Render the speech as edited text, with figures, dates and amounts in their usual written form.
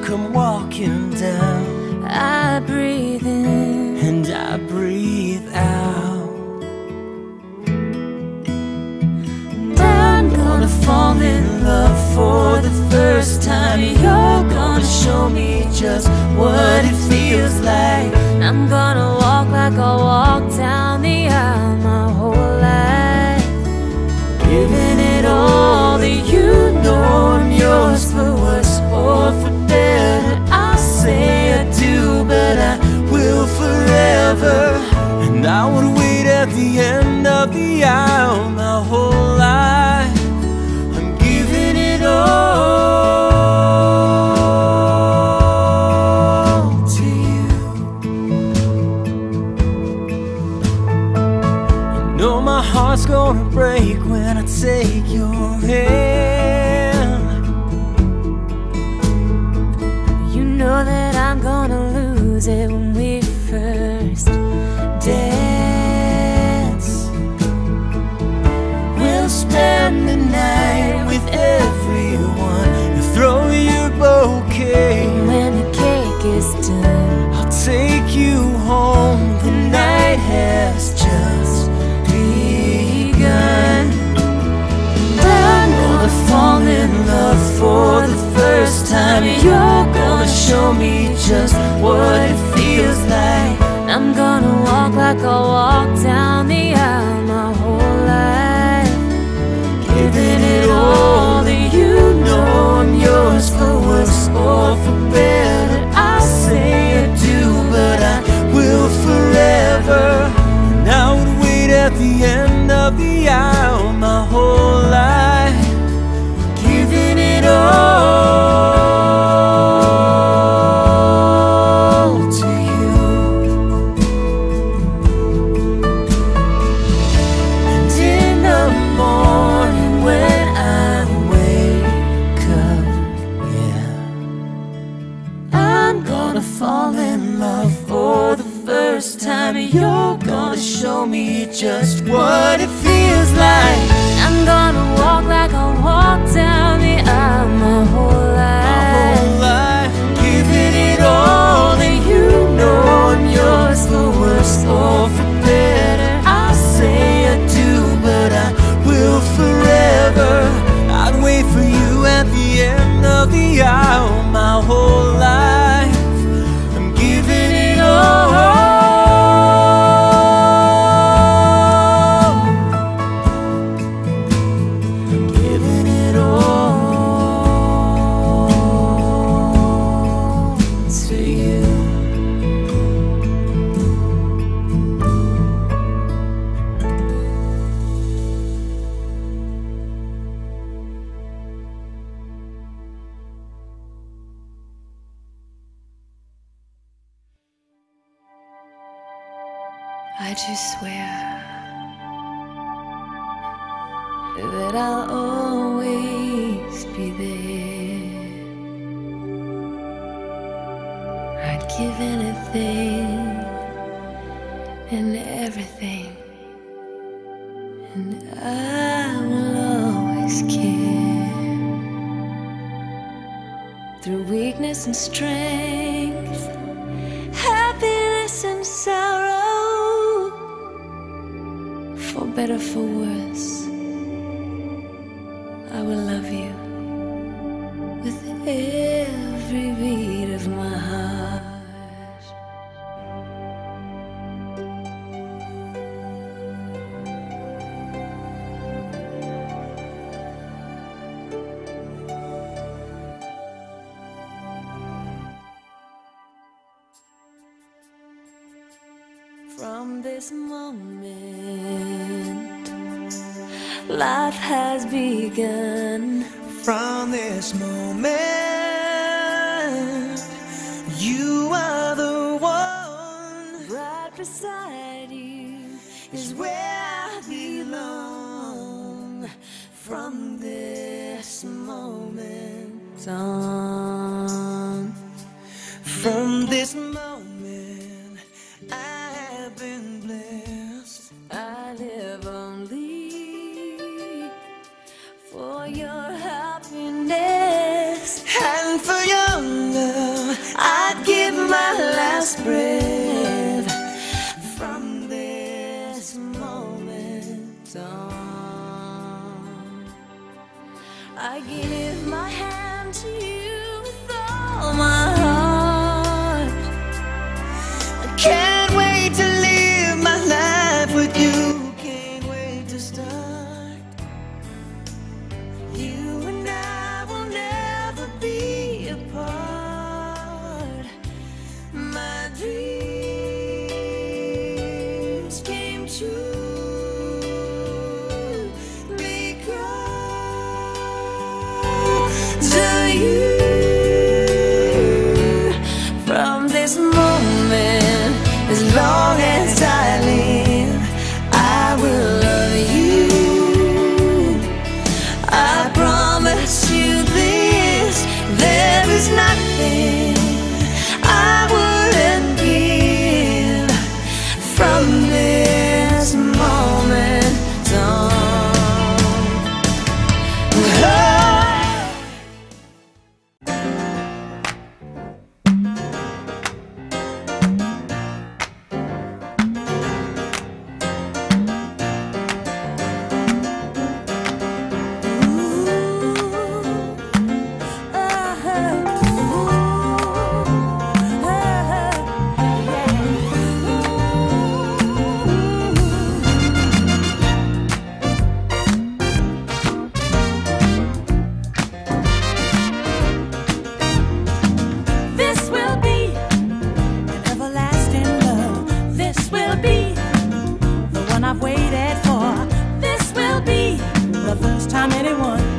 come walking down. I breathe in and I breathe out. And I'm gonna fall in love for the first time. You're gonna show me just what it feels like. I'm gonna walk like I walked down the aisle my whole life, giving it all to you. Know I'm yours for worse or for better. I say I do, but I will forever. And I would wait at the end of the aisle my whole life. I'm giving it all to you. You know my heart's gonna break when I take your hand. you know that I'm gonna lose it when we first dance. We'll spend the night with everyone. You throw your bouquet. When the cake is done, I'll take you home. The night has just begun. I'm gonna fall in love for the first time. You're gonna show me just what it feels like. I'm gonna walk like I walked down the aisle my whole life, Giving it all to you. Know I'm yours for worse or for better. I say I do, but I will forever. And I would wait at the end of the aisle my whole life, giving it all to you. And in the morning when I wake up, yeah, I'm gonna fall in love for the first time. You're gonna show me just what it feels like. I'm gonna walk like I walked down the aisle my whole life, Giving it all to you. Know I'm yours for worse or for better. I say I do, but I will forever. I'd wait for you at the end of the aisle my whole life. I'm giving it all. I'm giving it all to you. I just swear that I'll always be there. I'd give anything and everything, and I will always care. Through weakness and strength, happiness and sorrow, for better, for worse, I will love you with every beat of my heart. From this moment, life has begun. From this moment, you are the one. Right beside you Is where I belong. From this moment on, from this moment, I have been blessed. I live only for your happiness And for your love. I'd give my last breath from this moment on. I give my hand to you with all my heart. I can't wait to live my life with you. Can't wait to start. You and I will never be apart. My dreams came true because of you. From this moment, as long as I live, I will love you. I promise you this, there is nothing I wouldn't give from this moment on. Oh. This will be an everlasting love. This will be the one I've waited for. This will be the first time anyone